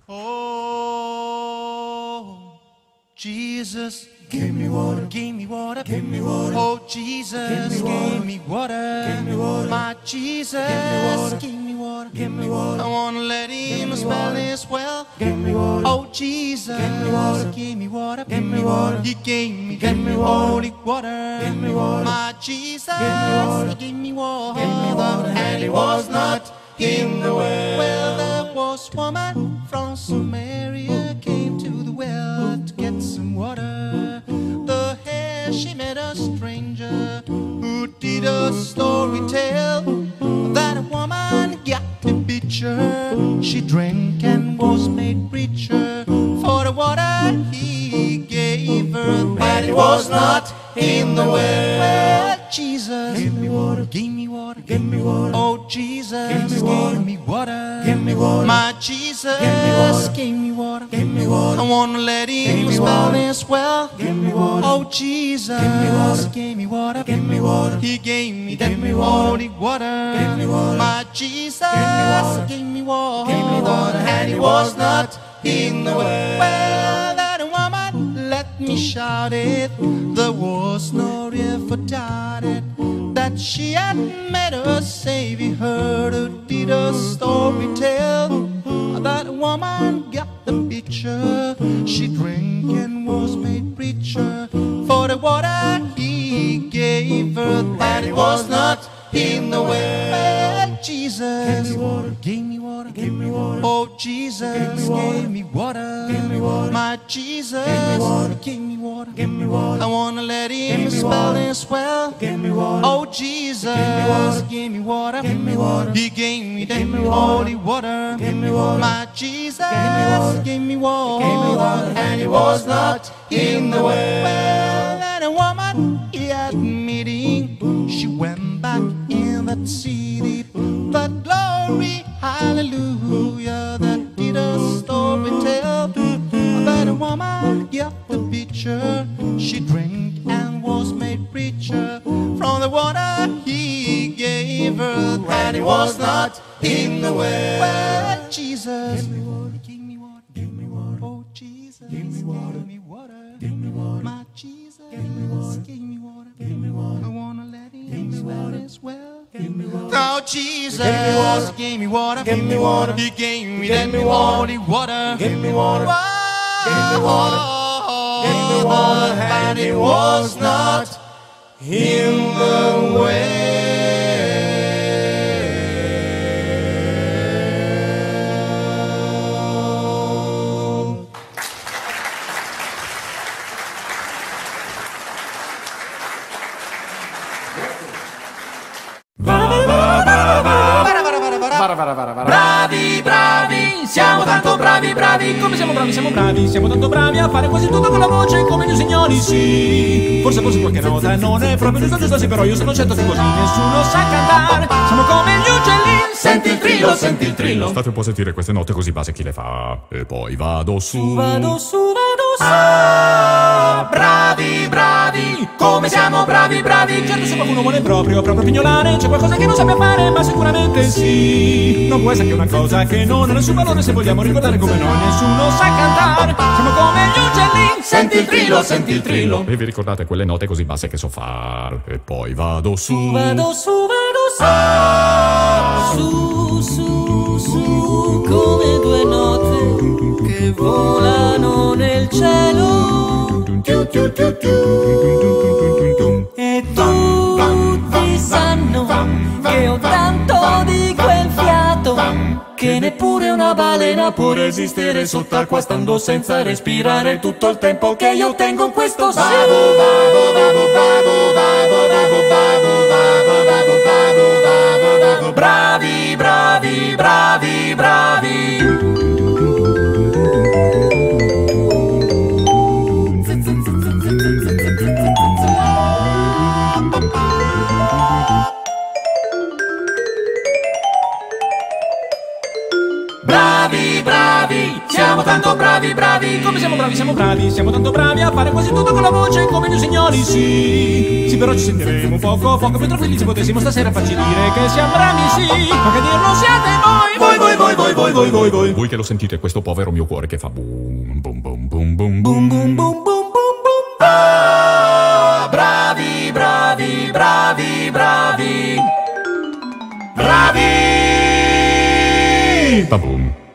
Oh, Jesus, give me water, give me water, give me water. Oh, Jesus, give me water, give me water. My Jesus, give me water, give me water. I wanna let Him spell this well. Give me water. Oh, Jesus, give me water, give me water, give me water. He gave me holy water, give me water. My Jesus, He gave me water, and He was not in the well. Well, there was a woman from Samaria came to the well to get some water. There she met a stranger who did a story tell that a woman got the pitcher. She drank and was made richer for the water he gave her, but it was not in the well. Jesus, give me water, give me water, give me water. Oh, Jesus, give me water, give me water. My Jesus, give me water, give me water. I wanna let Him spell this well. Give me water. Oh, Jesus, give me water, give me water. He gave me holy water, give me water. My Jesus, give me water, and He was not in the well. Well, that woman, let me shout it. There was no river doubted that she had met a Savior. Heard her did a story tell that woman got the picture. She drank and was made richer for the water he gave her, that it was not in the well. Jesus, give me water, give me water, give me water. Oh, Jesus, give me water, give me water. My Jesus, give me water, give me water. I wanna let Him spell this well. Give me water. Oh, Jesus, give me water, give me water. He gave me holy water, give me water. My Jesus, give me water, and it was not in the well. And a woman he had meeting, she went back in that city. That glory, hallelujah, that did a story tell that a woman got the picture. She drank and was made richer from the water he gave her, and it was not in the well. Well, Jesus, give me water, give me water, give me water. Oh, Jesus, give me water, give me water, give me water. My Jesus, give me water, give me water, give me water. I wanna let Him swell as well. Oh, Jesus, give me water, give me water. He gave me holy water, give me water, give me water, give me water, and it was not in the way. Bravi, bravi, siamo tanto bravi, bravi. Come siamo bravi, siamo bravi, siamo tanto bravi a fare quasi tutto con la voce come noi signori, sì. Forse qualche nota non è proprio giusta, sì, però io sono certo che così nessuno sa cantare. Siamo come gli uccellini, senti il trillo, senti il trillo. State un po' a sentire queste note così base chi le fa. E poi vado su, vado su, vado su. Ah, bravi, bravi, come siamo bravi, bravi. Certo, se qualcuno vuole proprio pignolare, c'è qualcosa che non sappia fare, ma sicuramente sì. Non può essere che una cosa che non ha nessun valore, se vogliamo ricordare come noi nessuno sa cantare. Siamo come gli uccellini, senti il trillo, senti il trillo. E vi ricordate quelle note così basse che so far. E poi vado su, vado su, vado su. Ah, su, su, su, come due note che volano nel cielo. E tutti sanno che ho tanto di quel fiato che neppure una balena può resistere sott'acqua stando senza respirare tutto il tempo che io tengo questo sì. Bravi, bravi, bravi, bravi. Bravi, bravi, siamo tanto bravi, bravi. Come siamo bravi, siamo bravi, siamo tanto bravi a fare quasi tutto con la voce come noi signori, sì. Sì, però ci sentiremo poco più felici potessimo stasera farci dire che siamo bravi, sì. Ma che dirlo siate voi, voi, voi, voi, voi, voi. Voi che lo sentite, questo povero mio cuore che fa boom, boom, boom, boom, boom, Boom, boom. boom, boom, boom, boom, boom. Ah, bravi, bravi, bravi, bravi. Bravi! Ba boom.